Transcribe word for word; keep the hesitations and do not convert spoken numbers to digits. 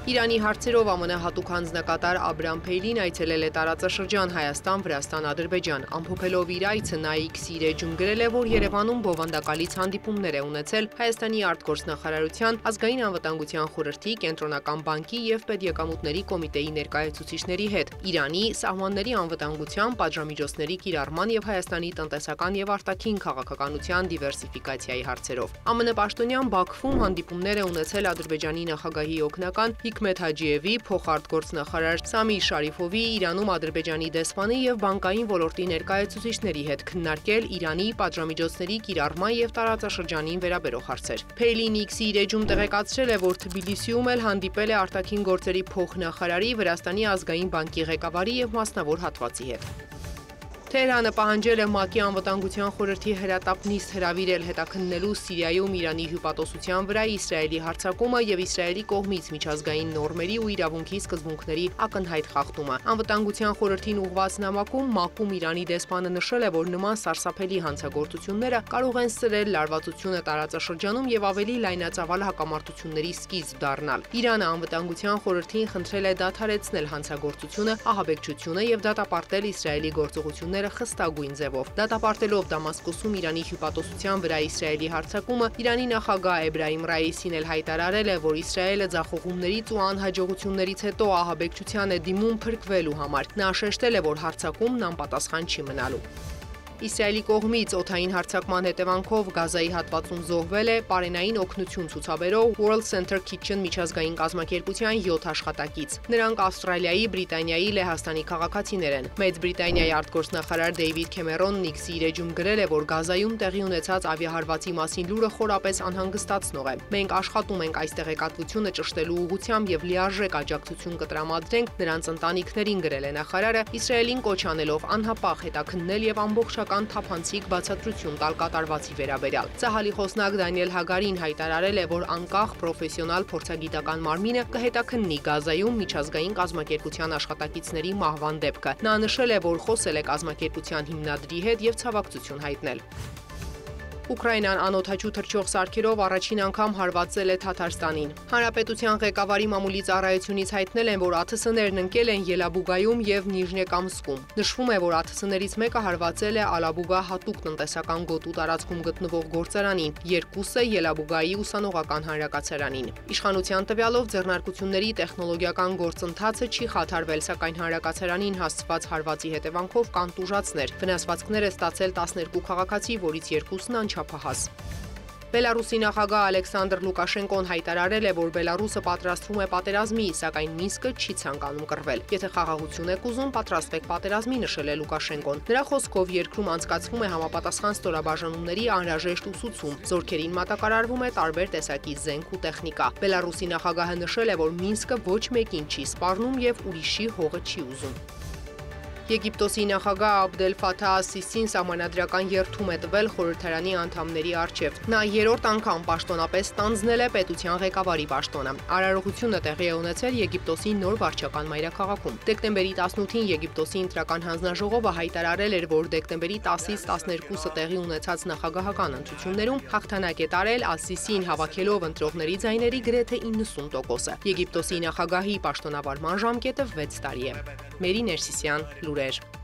Իրանի հարցերով ԱՄՆ հատուկ հանձնակատար Աբրամ Փեյլին այցելել է տարածաշրջան Հայաստան, Վրաստան, Ադրբեջան։ Ամփոփելով իր այցը նա X իր գրել է, որ Երևանում բովանդակալից հանդիպումներ է ունեցել Հայաստանի արտգործնախարարության, ազգային անվտանգության խորհրդի, կենտրոնական բանկի եւ պետեկամուտների կոմիտեի ներկայացուցիչների հետ։ Իրանի սահմանների անվտանգության, պատժամիջոցների կիրառման եւ Հայաստանի տնտեսական եւ արտաքին քաղաքականության դիվերսիֆիկացիայի հարցերով։ ԱՄՆ պաշտոնյան Բաքվում հանդիպումներ է ունեցել Ադրբեջանի նախագահի օգնական Հիկմեթ Հաջիևի, փոխարտգործնախարար Սամիր Շարիֆովի, Իրանում Ադրբեջանի դեսպանի եւ բանկային ոլորտի ներկայացուցիչների հետ քննարկել Իրանի պատժամիջոցների կիրառման եւ տարածաշրջանին վերաբերող հարցեր։ Փեյլին X իր էջում տեղեկացրել է, որ Թբիլիսիում էլ հանդիպել է արտաքին գործերի փոխնախարարի, Վրաստանի ազգային բանկի ղեկավարի եւ մասնավոր հատվածի հետ։ Թեհրանը պահանջել է ՄԱԿ-ի անվտանգության խորհրդի հրատապ նիստ հրավիրել հետաքննելու Սիրիայում Իրանի հյուպատոսության վրա Իսրայելի հարձակումը եւ Իսրայելի կողմից միջազգային նորմերի ու իրավունքի սկզբունքների ակնհայտ խախտումը։ Անվտանգության խորհրդին ուղղված նամակում ՄԱԿ-ում Իրանի դեսպանը նշել է, որ նման սարսափելի հանցագործությունները կարող են սրել լարվածությունը տարածաշրջանում եւ ավելի լայնածավալ հակամարտությունների սկիզբ դառնալ։ Իրանը անվտանգության խորհրդին խնդրել է դադարեցնել հանցագործությունը, ահաբեկչությունը եւ դատապարտել Իսրայելի գործողությունները խստագույն ձևով։ Դատապարտելով Դամասկոսում Իրանի հյուպատոսության վրա Իսրայելի հարձակումը, Իրանի նախագահ Էբրահիմ Ռայիսին էլ հայտարարել է, որ Իսրայելը ձախողումներից ու անհաջողություններից հետո ահաբեկչության է դիմում փրկվելու համար։ Նա շեշտել է, որ հարձակումն անպատասխան չի մնալու։ Իսրայելի կողմից օդային հարձակման հետևանքով Գազայի հատվածում զոհվել է պարենային օգնություն ցուցաբերող World Center Kitchen միջազգային կազմակերպության յոթ աշխատակից։ Նրանք Ավստրալիայի, Բրիտանիայի, Լեհաստանի քաղաքացիներ են։ Մեծ Բրիտանիայի արտգործնախարար Դեյվիդ Քեմերոնն X իր էջում գրել է, որ Գազայում տեղի ունեցած ավիահարվածի մասին լուրը խորապես անհանգստացնող է։ Մենք աշխատում ենք այս տեղեկատվությունը ճշտելու ուղղությամբ եւ լիարժեք աջակցություն կտրամադրենք նրանց ընտանիքներին, գրել է նախարարը, Իսրայելին կոչ անելով անհապաղ հետաքննել եւ ամբողջ թափանցիկ բացատրություն տալ կատարվածի վերաբերյալ։ Ցահալի խոսնակ Դանիել Հագարին հայտարարել է, որ անկախ պրոֆեսիոնալ փորձագիտական մարմինը կհետաքննի Գազայում միջազգային կազմակերպության աշխատակիցների մահվան դեպքը։ Նա նշել է, որ խոսել է կազմակերպության հիմնադրի հետ եւ ցավակցություն հայտնել։ Ուկրաինան անօդաչու թռչող սարքերով առաջին անգամ հարվածել է Թաթարստանին։ Հանրապետության ղեկավարի մամուլի ծառայությունից հայտնել են, որ ԱԹՍ-ներն ընկել են Ելաբուգայում եւ Նիժնեկամսկում։ Նշվում է, որ ԱԹՍ-ներից մեկը հարվածել է Ալաբուգա հատուկ տնտեսական գոտու տարածքում գտնվող գործարանին, երկուսը Ելաբուգայի ուսանողական հանրակացարանին։ Իշխանության տվյալով ձեռնարկությունների տեխնոլոգիական գործընթացը չի խաթարվել, սակայն հանրակացարանին հասցված հարվածի հետևանքով կան տուժածներ։ Վնասվածքներ է ստացել տասներկու քաղաքացի, որից երկուսն անչափահաս։ Բելարուսի նախագահ Ալեքսանդր Լուկաշենկոն հայտարարել է, որ Բելարուսը պատրաստվում է պատերազմի, սակայն Մինսկը չի ցանկանում կռվել։ Եթե խաղաղություն եք ուզում, պատրաստվեք պատերազմի, նշել է Լուկաշենկոն։ Նրա խոսքով երկրում անցկացվում է համապատասխան ստորաբաժանումների անհրաժեշտ ուսուցում։ Զորքերին մատակարարվում է տարբեր տեսակի զենք ու տեխնիկա։ Բելարուսի նախագահը նշել է, որ Մինսկը ոչ մեկին չի սպառնում եւ ուրիշի հողը չի ուզում։ Եգիպտոսի նախագահ Աբդել Ֆաթահ Ասիսին սահմանադրական երդում է տվել խորհրդարանի անդամների առջև։ Նա երրորդ անգամ պաշտոնապես ստանձնել է պետության ղեկավարի պաշտոնը։ Արարողությունը տեղի է ունեցել Եգիպտոսի նոր վարչական մայրաքաղաքում։ Դեկտեմբերի տասնութին Եգիպտոսի ընտրական հանձնաժողովը հայտարարել էր, որ դեկտեմբերի տասից տասներկուսը տեղի ունեցած նախագահական ընտրություններում հաղթանակ է տարել Ասիսին հավաքելով ընտրողների ձայների գրեթե իննսուն տոկոսը։ Եգիպտոսի նախագահի պաշտոնավարման ժամկետը վեց տարի է։ Մերի Ներսիսյան, լուրեր։